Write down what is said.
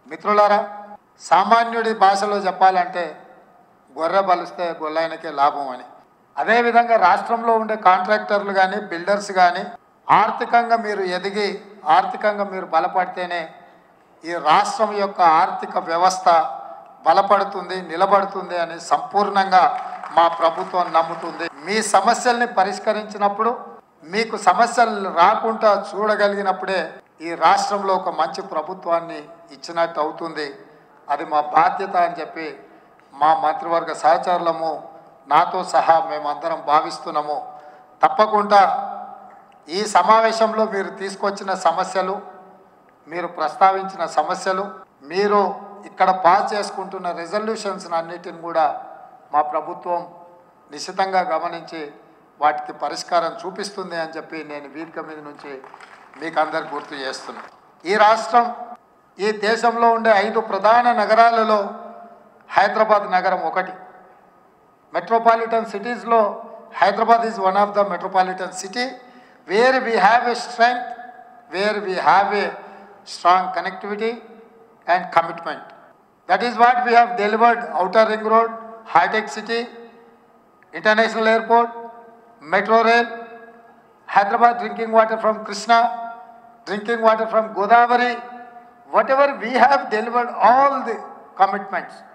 మిత్రులారా, సామాన్యుడి భాషలో చెప్పాలంటే గొర్రె బలిస్తే గొల్లైనకే లాభం అని. అదేవిధంగా రాష్ట్రంలో ఉండే కాంట్రాక్టర్లు కానీ బిల్డర్స్ కానీ ఆర్థికంగా మీరు ఎదిగి ఆర్థికంగా మీరు బలపడితేనే ఈ రాష్ట్రం యొక్క ఆర్థిక వ్యవస్థ బలపడుతుంది, నిలబడుతుంది అని సంపూర్ణంగా మా ప్రభుత్వం నమ్ముతుంది. మీ సమస్యల్ని పరిష్కరించినప్పుడు, మీకు సమస్యలు రాకుండా చూడగలిగినప్పుడే ఈ రాష్ట్రంలో ఒక మంచి ప్రభుత్వాన్ని ఇచ్చినట్టు అవుతుంది. అది మా బాధ్యత అని చెప్పి మా మంత్రివర్గ సహచరులము, నాతో సహా మేమందరం భావిస్తున్నాము. తప్పకుండా ఈ సమావేశంలో మీరు తీసుకొచ్చిన సమస్యలు, మీరు ప్రస్తావించిన సమస్యలు, మీరు ఇక్కడ పాస్ చేసుకుంటున్న రెజల్యూషన్స్ అన్నిటిని కూడా మా ప్రభుత్వం నిశితంగా గమనించి వాటికి పరిష్కారం చూపిస్తుంది అని చెప్పి నేను వేదిక మీద నుంచి మీకు అందరికి గుర్తు చేస్తున్నాను. ఈ రాష్ట్రం, ఈ దేశంలో ఉండే 5 ప్రధాన నగరాలలో హైదరాబాద్ నగరం ఒకటి. మెట్రోపాలిటన్ సిటీస్లో Hyderabad is one of the metropolitan city where we have a strength, where we have a strong connectivity and commitment. That is what we have delivered: outer ring road, high-tech city, international airport, metro rail, Hyderabad drinking water from Krishna, drinking water from Godavari. Whatever we have delivered, all the commitments